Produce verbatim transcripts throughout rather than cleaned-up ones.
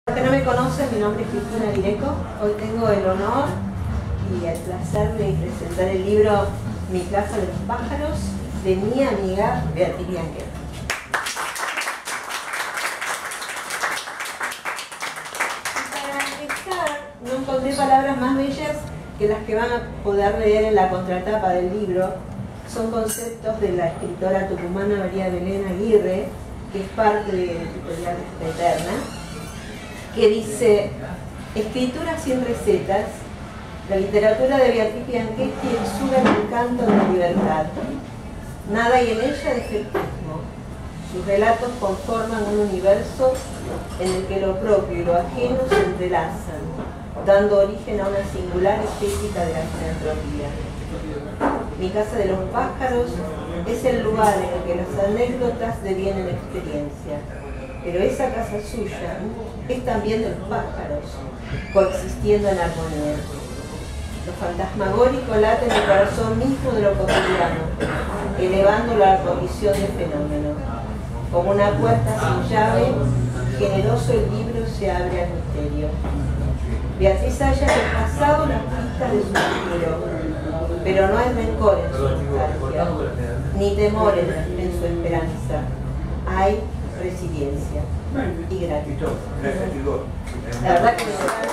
Los que no me conocen, mi nombre es Cristina Direco. Hoy tengo el honor y el placer de presentar el libro Mi Casa de los Pájaros, de mi amiga Beatriz Bianquet. Para empezar, no encontré palabras más bellas que las que van a poder leer en la contratapa del libro. Son conceptos de la escritora tucumana María Belén Aguirre, que es parte de Editorial Eterna, que dice: escritura sin recetas, la literatura de Beatriz Bianquet exuda el encanto de la libertad. Nada hay en ella de efectismo. Sus relatos conforman un universo en el que lo propio y lo ajeno se entrelazan, dando origen a una singular estética de la filantropía. Mi Casa de los Pájaros es el lugar en el que las anécdotas devienen experiencia, pero esa casa suya es también de los pájaros, coexistiendo en armonía. Lo fantasmagórico late en el corazón mismo de lo cotidiano, elevándolo a la condición de fenómeno. Como una puerta sin llave, generoso el libro se abre al misterio. Beatriz halla repasado las pistas de su futuro, pero no hay rencor en su nostalgia, ni temor en, en su esperanza. Hay resiliencia y gratitud. La verdad que me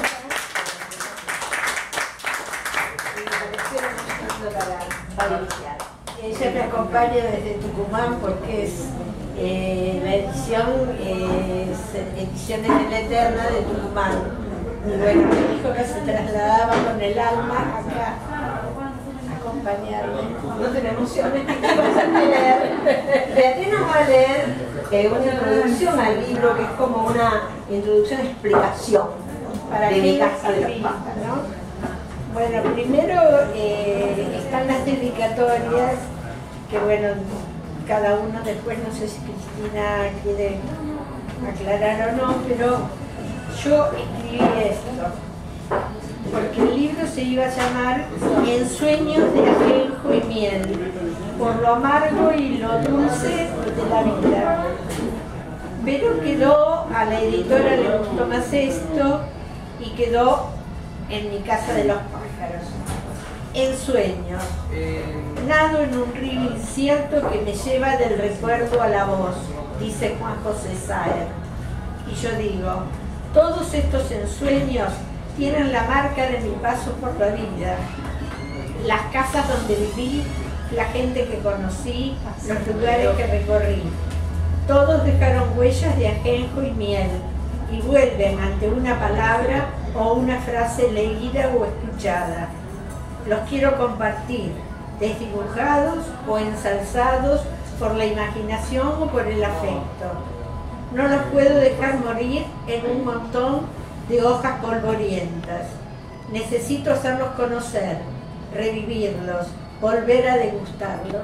pareció para iniciar. Ella me acompaña desde Tucumán porque es eh, la edición, eh, es Ediciones de la Eterna de Tucumán. Y bueno, me dijo que se trasladaba con el alma acá a acompañarme. No te emociones, ¿qué vas a leer? Beatriz nos va a leer eh, una introducción al libro, que es como una introducción, explicación para de Mi Casa de los escribí, Pájaros. ¿no? Bueno, primero eh, están las dedicatorias, que bueno, cada uno después, no sé si Cristina quiere aclarar o no, pero yo escribí esto, porque el libro se iba a llamar En sueños de ajenjo y miel, por lo amargo y lo dulce de la vida. Pero quedó, a la editora le gustó más esto, y quedó En mi Casa de los Pájaros. En sueños, nado en un río incierto que me lleva del recuerdo a la voz, dice Juan José Saer. Y yo digo, todos estos ensueños tienen la marca de mi paso por la vida. Las casas donde viví, la gente que conocí, los lugares que recorrí. Todos dejaron huellas de ajenjo y miel y vuelven ante una palabra o una frase leída o escuchada. Los quiero compartir, desdibujados o ensalzados por la imaginación o por el afecto. No los puedo dejar morir en un montón de hojas polvorientas. Necesito hacerlos conocer, revivirlos, volver a degustarlos.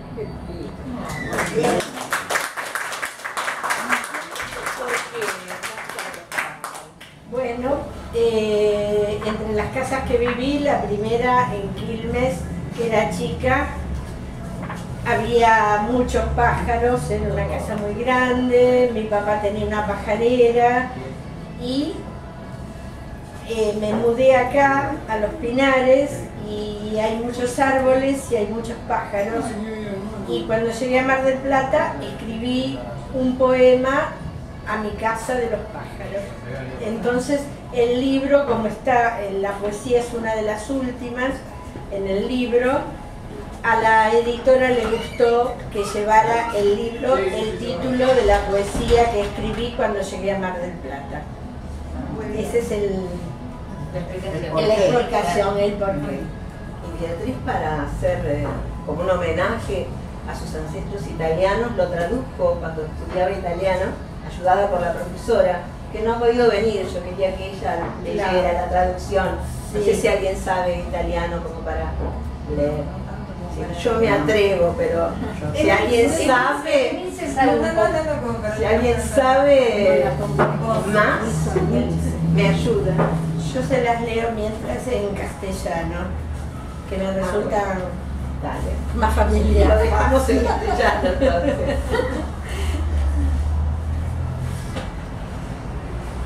Bueno, eh, entre las casas que viví, la primera en Quilmes, que era chica, había muchos pájaros, era una casa muy grande, mi papá tenía una pajarera y eh, me mudé acá a Los Pinares y hay muchos árboles y hay muchos pájaros. Y cuando llegué a Mar del Plata escribí un poema a Mi Casa de los Pájaros. Entonces el libro, como está, la poesía es una de las últimas en el libro, a la editora le gustó que llevara el libro el título de la poesía que escribí cuando llegué a Mar del Plata. Ese es el, la explicación, el porqué. Y Beatriz, para hacer eh, como un homenaje a sus ancestros italianos, lo tradujo cuando estudiaba italiano, ayudada por la profesora, que no ha podido venir. Yo quería que ella leyera claro. la traducción. No sí. sé si alguien sabe italiano como para leer. Bueno, yo me atrevo, pero si alguien sabe, si alguien sabe más, me ayuda. Yo se las leo mientras en castellano, que me resulta Dale. más familiar. Lo dejamos en castellano entonces.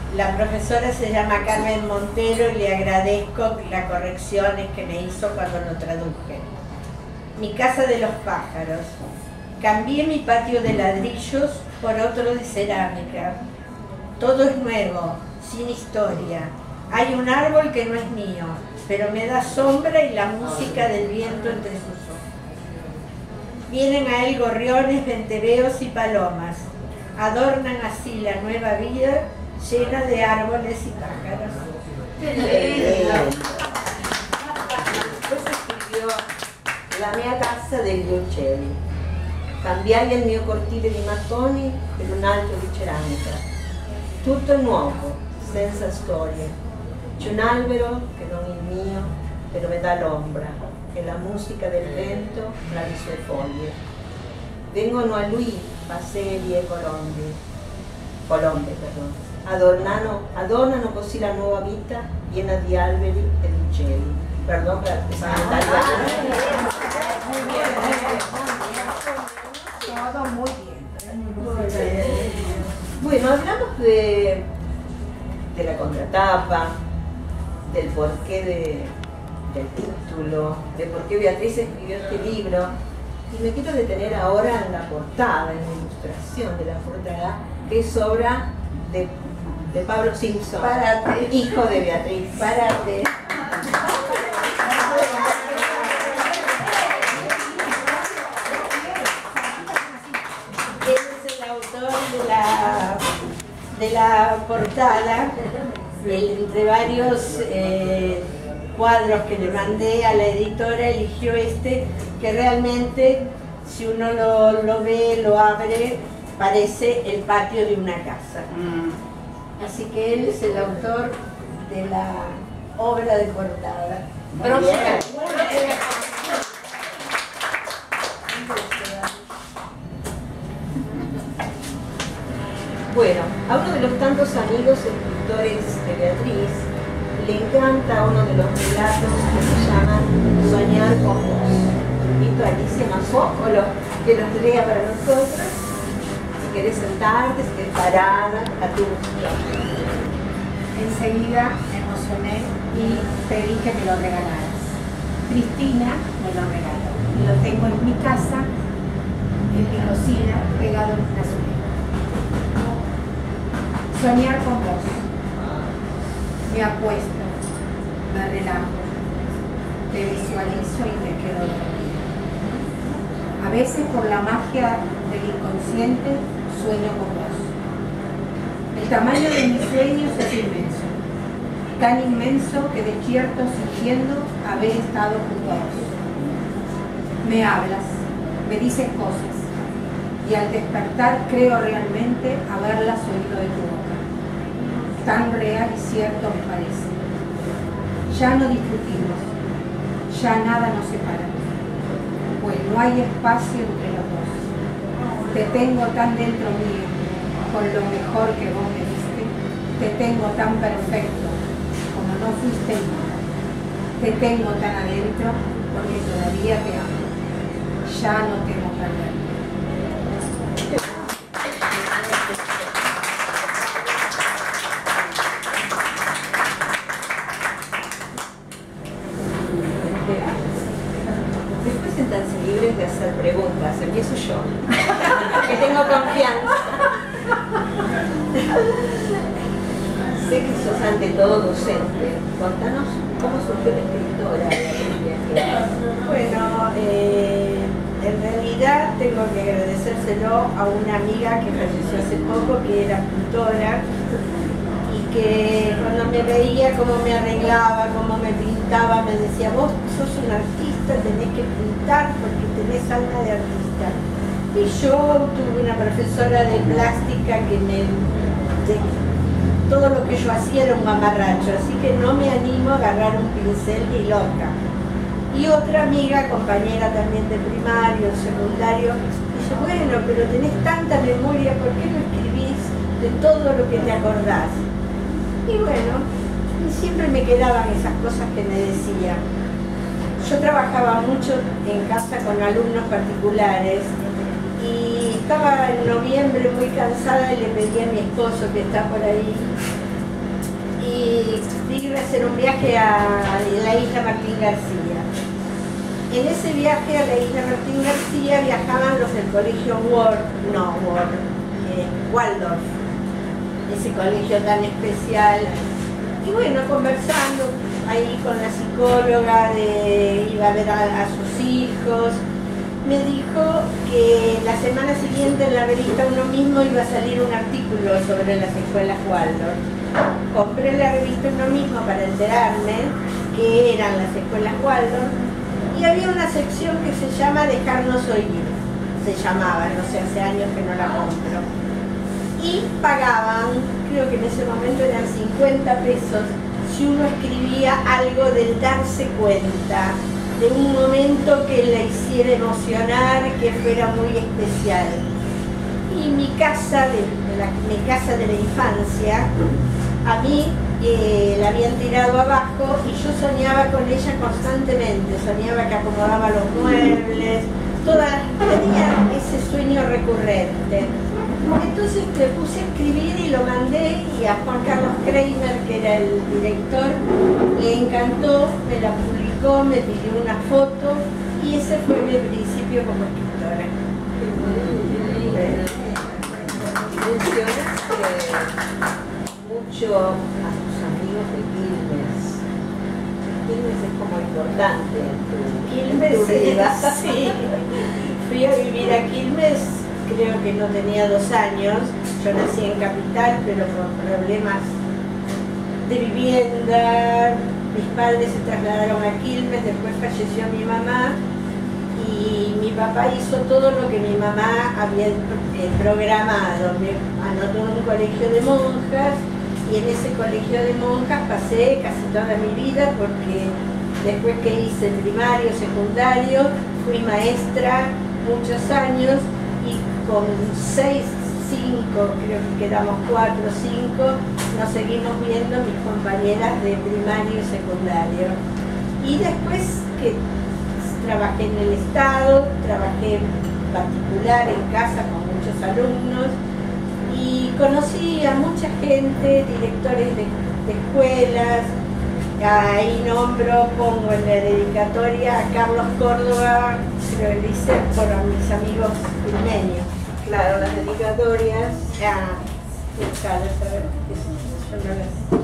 La profesora se llama Carmen Montero y le agradezco las correcciones que me hizo cuando lo traduje. Mi casa de los pájaros. Cambié mi patio de ladrillos por otro de cerámica. Todo es nuevo, sin historia. Hay un árbol que no es mío, pero me da sombra y la música del viento entre sus ojos. Vienen a él gorriones, venteveos y palomas. Adornan así la nueva vida llena de árboles y pájaros. Después escribió La mia casa degli uccelli. Cambiai il mio cortile di mattoni per un altro di ceramica. Tutto è nuovo, senza storie. C'è un albero che non è il mio, però mi dà l'ombra e la musica del vento tra le sue foglie. Vengono a lui paseri e colombe, colombe perdón. Adornano, adornano così la nuova vita piena di alberi e di uccelli. Perdón per el Todo muy bien. Bueno, hablamos de, de la contratapa, del porqué de, del título, de por qué Beatriz escribió este libro, y me quiero detener ahora en la portada, en la ilustración de la portada, que es obra de, de Pablo Simpson, Párate. hijo de Beatriz. Párate. De la, de la portada, entre varios eh, cuadros que le mandé a la editora, eligió este, que realmente, si uno lo, lo ve, lo abre, parece el patio de una casa. Mm. Así que él es el autor de la obra de portada. Bueno, a uno de los tantos amigos escritores de Beatriz le encanta uno de los relatos que se llaman Soñar con vos. Invito a Alicia Mazócolo que los lea para nosotros. Si querés sentarte, si querés parar, a tu gusto. Enseguida me emocioné y pedí que me lo regalaras. Cristina me lo regaló. Y lo tengo en mi casa, en mi cocina, pegado en una azulejo. Soñar con vos. Me apuesto, me relajo, te visualizo y me quedo dormida. A veces por la magia del inconsciente sueño con vos. El tamaño de mis sueños es inmenso, tan inmenso que despierto sintiendo haber estado junto a vos. Me hablas, me dices cosas, y al despertar creo realmente haberlas oído de tu boca. Tan real y cierto me parece. Ya no discutimos, ya nada nos separa, pues no hay espacio entre los dos. Te tengo tan dentro mío, con lo mejor que vos me diste, te tengo tan perfecto como no fuiste nunca. Te tengo tan adentro porque todavía te amo. Ya no temo perder. Después siéntanse libres de hacer preguntas. Empiezo yo, que tengo confianza. Sé que sos ante todo docente. Contanos cómo surgió la escritora de la. Bueno, eh, en realidad tengo que agradecérselo a una amiga que falleció hace poco, que era pintora, y que cuando me veía cómo me arreglaba, cómo me pintaba, me decía: vos sos un artista, tenés que pintar porque tenés alma de artista. Y yo tuve una profesora de plástica que me... de, todo lo que yo hacía era un mamarracho, así que no me animo a agarrar un pincel ni loca. Y otra amiga, compañera también de primario, secundario, dice: bueno, pero tenés tanta memoria, ¿por qué no escribís de todo lo que te acordás? Y bueno, y siempre me quedaban esas cosas que me decía. Yo trabajaba mucho en casa con alumnos particulares y estaba en noviembre muy cansada y le pedí a mi esposo, que está por ahí, hacer un viaje a la isla Martín García. En ese viaje a la isla Martín García viajaban los del colegio Ward, no Ward, eh, Waldorf, ese colegio tan especial. Y bueno, conversando ahí con la psicóloga, de, iba a ver a, a sus hijos, me dijo que la semana siguiente en la revista Uno Mismo iba a salir un artículo sobre las escuelas Waldorf. Compré la revista Uno Mismo para enterarme qué eran las escuelas Waldorf y había una sección que se llama Dejarnos Oír, se llamaba, no sé, hace años que no la compro. Y pagaban, creo que en ese momento eran cincuenta pesos, si uno escribía algo del darse cuenta, de un momento que la hiciera emocionar, que fuera muy especial. Y mi casa de, de la, mi casa de la infancia, a mí eh, la habían tirado abajo y yo soñaba con ella constantemente, soñaba que acomodaba los muebles, toda, tenía ese sueño recurrente. Entonces me puse a escribir y lo mandé, y a Juan Carlos Kramer, que era el director, le encantó, me la publicó, me pidió una foto y ese fue mi principio como escritora. Mencionaste mucho a tus amigos de Quilmes. Quilmes es como importante en tu, Quilmes, en tu vida. sí. Fui a vivir a Quilmes, creo que no tenía dos años. Yo nací en Capital, pero por problemas de vivienda, mis padres se trasladaron a Quilmes, después falleció mi mamá y mi papá hizo todo lo que mi mamá había eh, programado. Me anotó en un colegio de monjas y en ese colegio de monjas pasé casi toda mi vida, porque después que hice primario, secundario, fui maestra muchos años y con seis, cinco, creo que quedamos cuatro, cinco, nos seguimos viendo mis compañeras de primario y secundario. Y después que trabajé en el Estado, trabajé en particular en casa con muchos alumnos y conocí a mucha gente, directores de, de escuelas. Ahí nombro, pongo en la dedicatoria a Carlos Córdoba, se lo hice por mis amigos quilmeños. Claro, las dedicatorias. Ah, buscarlas, a ver, yo no las...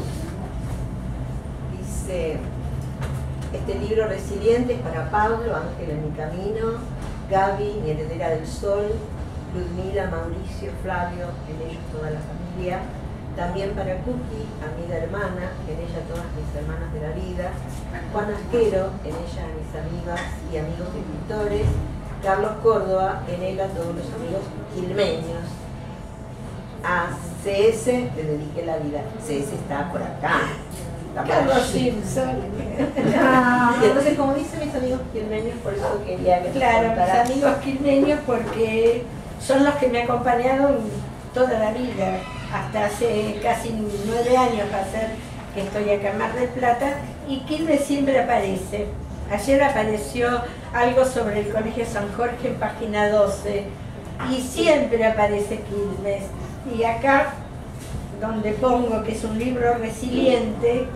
Dice, este libro Resiliente es para Pablo, Ángel en mi camino, Gaby, mi heredera del sol, Ludmila, Mauricio, Flavio, en ellos toda la familia, también para Cookie, amiga hermana, en ella todas mis hermanas de la vida, Juan Asquero, en ella mis amigas y amigos escritores, Carlos Córdoba, en él a todos los amigos quilmeños. A C S le dediqué la vida. C S está por acá. Está por Carlos allí. Simpson. Y entonces, como dicen mis amigos quilmeños, por eso quería que Claro, mis contaras. amigos quilmeños, porque son los que me acompañaron toda la vida, hasta hace casi nueve años va a ser que estoy acá en Mar del Plata, y Quilmes siempre aparece. Ayer apareció algo sobre el Colegio San Jorge en página doce, y siempre aparece Quilmes. Y acá, donde pongo que es un libro resiliente,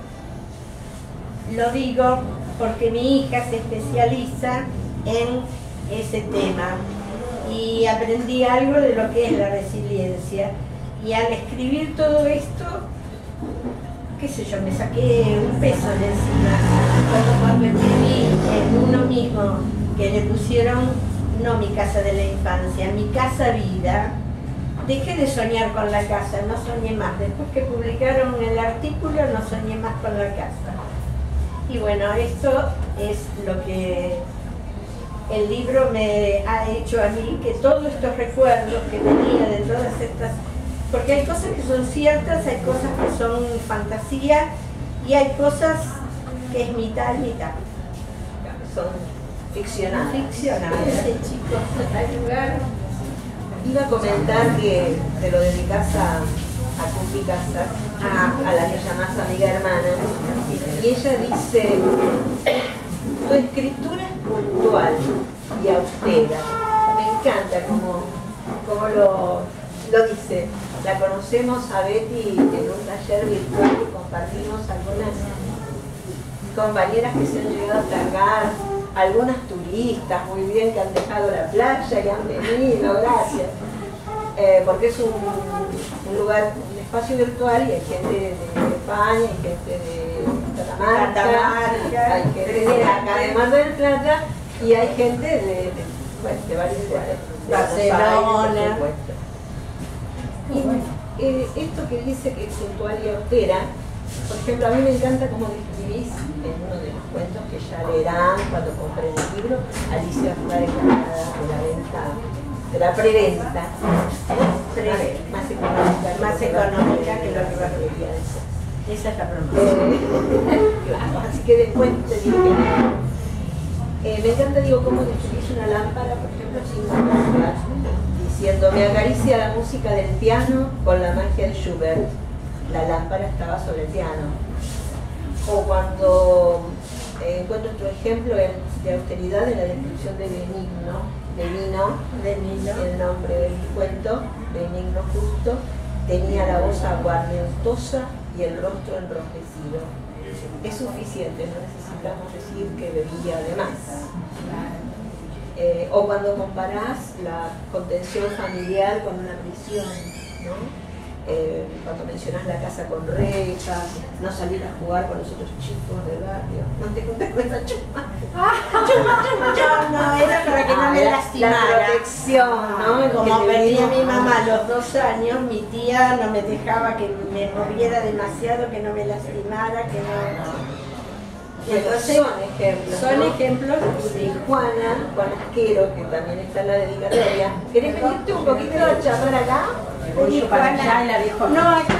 lo digo porque mi hija se especializa en ese tema y aprendí algo de lo que es la resiliencia. Y al escribir todo esto, qué sé yo, me saqué un peso de encima. Como cuando escribí en Uno Mismo, que le pusieron, no mi casa de la infancia, mi casa vida, dejé de soñar con la casa, no soñé más. Después que publicaron el artículo, no soñé más con la casa. Y bueno, esto es lo que el libro me ha hecho a mí, que todos estos recuerdos que tenía de todas estas... Porque hay cosas que son ciertas, hay cosas que son fantasía y hay cosas que es mitad y mitad. Son ficcionales. Ficcionales, sí, chicos, hay lugar. Iba a comentar que te lo dedicas a, a Cookie Casas, a, a la que llamás amiga hermana, y ella dice, tu escritura es puntual y austera. Me encanta como, como lo, lo dice. La conocemos a Betty en un taller virtual y compartimos algunas compañeras que se han llegado hasta acá, algunas turistas muy bien que han dejado la playa y han venido, gracias. Eh, porque es un, un lugar, un espacio virtual y hay gente de España, hay gente de Catamarca, Catamarca, hay gente de acá de Mar del Plata y hay gente de, de, bueno, de varios lugares. De Barcelona. Buenos Aires, y eh, esto que dice que es puntual y austera, por ejemplo, a mí me encanta cómo describís en uno de los cuentos que ya leerán cuando compren el libro, Alicia fue declarada de la venta, de la preventa, Pre más económica, más económica que lo que va a debería de ser. Esa es la promoción. Eh, así que después te digo que eh, me encanta, digo, cómo describís una lámpara, por ejemplo, sin notarla, diciendo, me acaricia la música del piano con la magia de Schubert. La lámpara estaba sobre el piano. O cuando eh, encuentro tu ejemplo de austeridad en la descripción de Benigno, de vino, De Nilo. el nombre del cuento, Benigno justo, tenía la voz aguardentosa y el rostro enrojecido. Es suficiente, no necesitamos decir que bebía de más. Eh, o cuando comparás la contención familiar con una prisión, ¿no? Eh, cuando mencionas la casa con rejas, no salir a jugar con los otros chicos del barrio, no te juntes con esa chuma. Chuma, chuma, chuma. No, era para que no me La lastimara. protección, ¿no? Como Que perdí a vivimos- mi mamá a los dos años, mi tía no me dejaba que me moviera demasiado, que no me lastimara, que no... Y entonces son ejemplos. son ¿no? ejemplos. Sí, Juana, Juana Asquero, que también está en la dedicatoria. ¿Querés venirte un poquito a charlar acá? Vení, Juana. No, acá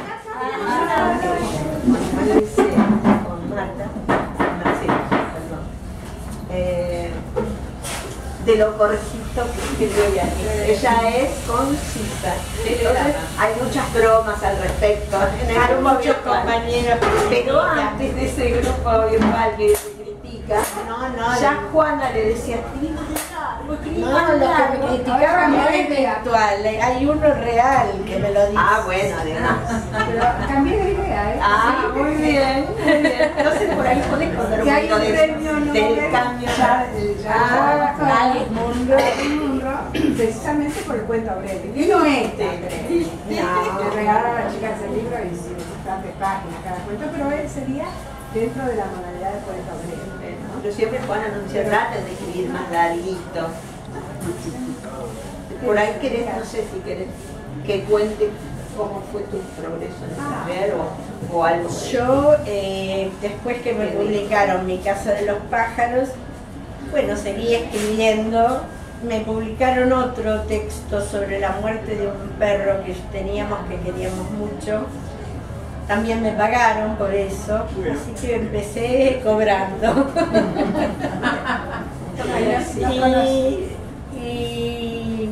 Ah, Juana dice con Marta, Marcela, perdón. Eh, de lo corjito que escribió ella. Ella es concisa. Entonces, hay muchas bromas al respecto. En el hay grupo muchos virtual. compañeros que Pero critican. antes de ese grupo virtual que se critica, No, no, ya Juana le decía, escribí más largo, escribí no, más lo que largo. me criticaban no es virtual, hay uno real que me lo dice. Ah, bueno, además. Pero cambié de idea, ¿eh? Ah, muy bien, muy bien. Entonces por ahí podés contar un Que hay poquito un de- premio Nobel del cambio. ya, ya, Ah, Alice Munro. Munro, precisamente por el cuento Aurelio. Y no este Aurelio. Le regalaron a las chicas el libro y sí, bastantes páginas cada cuento, pero él sería dentro de la modalidad de cuento Aurelio. ¿no? Pero siempre Juana anuncia, traten de escribir más larguito. Por ahí querés, no sé si querés que cuente cómo fue tu progreso en escribir o, o algo. Yo, eh, después que me publicaron Mi Casa de los Pájaros, bueno, seguí escribiendo. Me publicaron otro texto sobre la muerte de un perro que teníamos, que queríamos mucho. También me pagaron por eso, así que empecé cobrando. y, y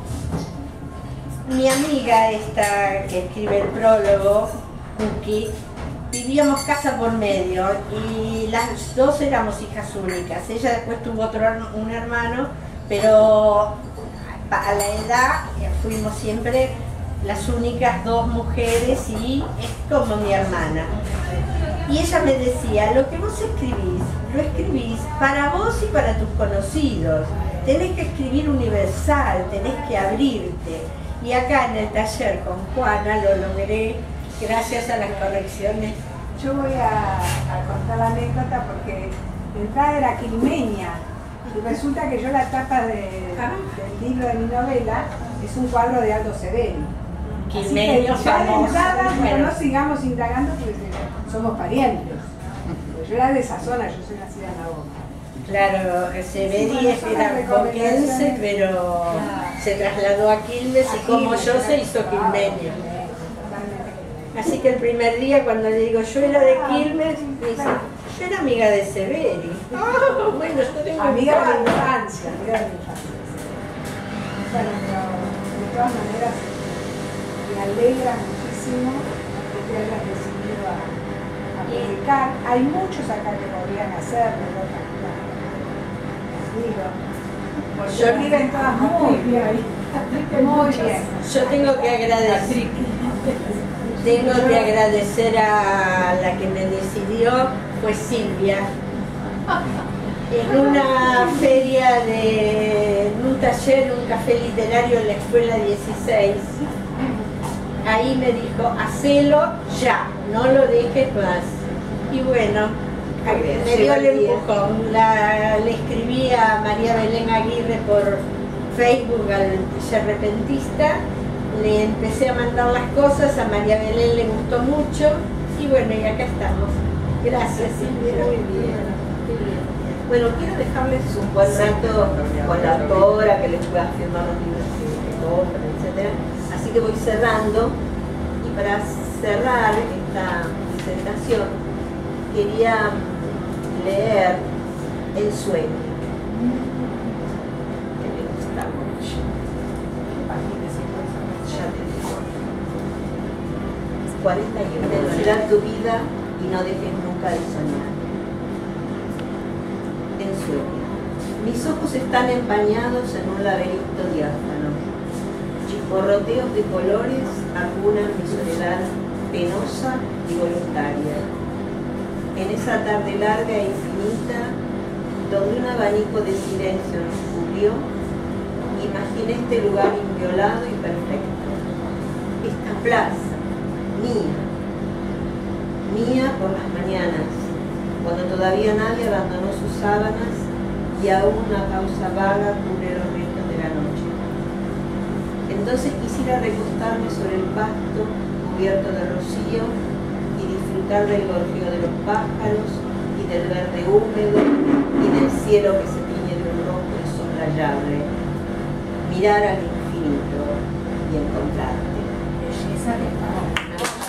mi amiga esta que escribe el prólogo, Cookie, vivíamos casa por medio y las dos éramos hijas únicas. Ella después tuvo otro, un hermano, pero a la edad fuimos siempre las únicas dos mujeres y es como mi hermana. Y ella me decía, lo que vos escribís, lo escribís para vos y para tus conocidos. Tenés que escribir universal, tenés que abrirte. Y acá en el taller con Juana lo logré gracias a las correcciones. Yo voy a, a contar la anécdota porque de entrada era quilmeña y resulta que yo la tapa de, del libro de mi novela es un cuadro de Aldo Severi. Así que Quilmeño ya de famoso. entrada, pero Bueno. no sigamos indagando porque somos parientes. Pues yo era de esa zona, yo soy nacida en la Boca. Claro, Severi era boquense, pero se trasladó a Quilmes y como yo se hizo quilmeño. Así que el primer día cuando le digo yo era de Quilmes, me dice, yo era amiga de Severi. Ah, bueno, yo tengo Amiga de la un padre. infancia, amiga de la infancia. Bueno, pero de todas maneras me alegra muchísimo que te hayas decidido a, a publicar. Hay muchos acá que podrían hacerlo, ¿no? Digo, Yo- yo viven todas muy bien. Muy bien. Yo tengo que agradecer, tengo que agradecer a la que me decidí dio fue Silvia. En una feria de en un taller, un café literario en la escuela dieciséis, ahí me dijo, hacelo ya, no lo dejes más. Y bueno, me dio el empujón. La, le escribí a María Belén Aguirre por Facebook, al Yerrepentista, le empecé a mandar las cosas, a María Belén le gustó mucho, y bueno, y acá estamos. Gracias, Silvia. Muy bien. Bueno, quiero dejarles un buen rato con la autora, que les pueda firmar los libros que compran, etcétera. Así que voy cerrando, y para cerrar esta presentación quería leer El sueño, que me gusta mucho. Ya te digo. cuarenta y uno. Densidad tu vida y no dejes nunca de soñar. En sueño. Mis ojos están empañados en un laberinto diáfano. Chisporroteos de colores acunan mi soledad penosa y voluntaria. En esa tarde larga e infinita, donde un abanico de silencio nos cubrió, imaginé este lugar inviolado y perfecto. Esta plaza, mía, mía por las mañanas, cuando todavía nadie abandonó sus sábanas y aún una pausa vaga cubre los restos de la noche. Entonces quisiera recostarme sobre el pasto cubierto de rocío y disfrutar del gorjeo de los pájaros y del verde húmedo y del cielo que se tiñe de un rojo insoslayable. Mirar al infinito y encontrarte. Belleza de palabra.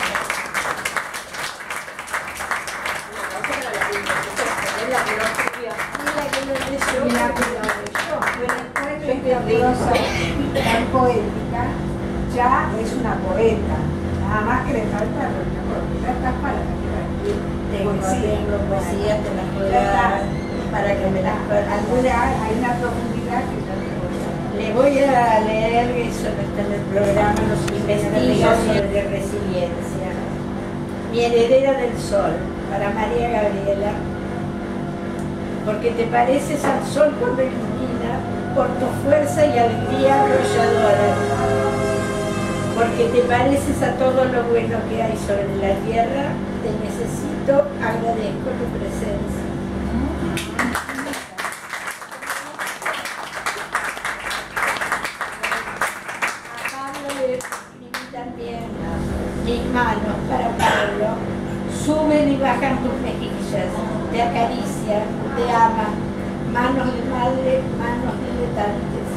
Mira que lo leyó. Bueno, después de esta prosa tan poética, ya es una poeta. Nada más que le falta ya estás para Tengo, tengo poesía, te las puedo Ya está. dar para que me las alguna hay una profundidad que ya te voy a Le voy a leer, eso no está en el programa, los investigos sobre resiliencia. Mi heredera del sol, para María Gabriela. Porque te pareces al sol cuando ilumina, por tu fuerza y alegría arrolladora. Porque te pareces a todo lo bueno que hay sobre la tierra, te necesito, agradezco tu presencia. A Pablo le escribí también mis manos para Pablo. Suben y bajan tus mejillas, te acarician, te aman, manos de madre, manos diletantes.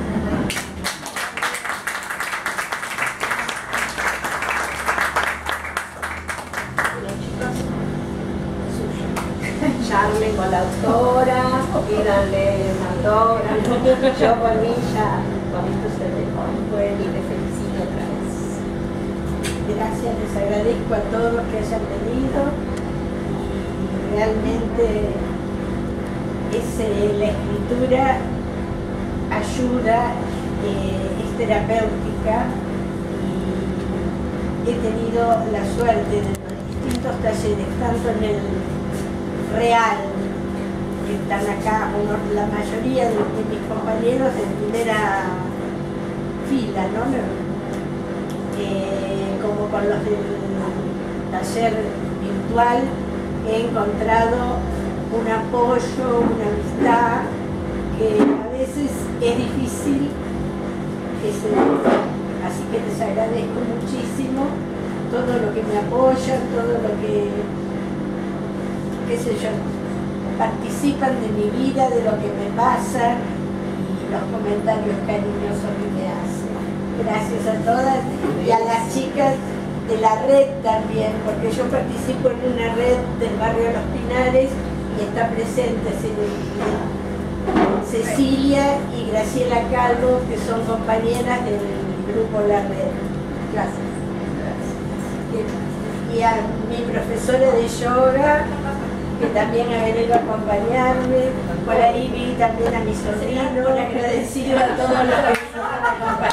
Charlen con la autora, pídanle un autógrafo. Yo por mí ya, con esto se dejó. Bueno, y les felicito otra vez. Gracias, les agradezco a todos que hayan venido. Y realmente es, eh, la escritura ayuda, eh, es terapéutica, y he tenido la suerte de los distintos talleres, tanto en el Real, que están acá, uno, la mayoría de, de mis compañeros en primera fila, ¿no? Eh, como con los del taller virtual, he encontrado un apoyo, una amistad que a veces es difícil que se dé. Así que les agradezco muchísimo todo lo que me apoyan, todo lo que, qué sé yo, participan de mi vida, de lo que me pasa, y los comentarios cariñosos que me hacen. Gracias a todas y a las chicas de la red también, porque yo participo en una red del barrio Los Pinares y está presente Cecilia y Graciela Calvo, que son compañeras del grupo La Red. Gracias. Y a mi profesora de yoga, que también ha venido a acompañarme. Por ahí vi también a mi sobrino, agradecido a todos los que me han acompañado.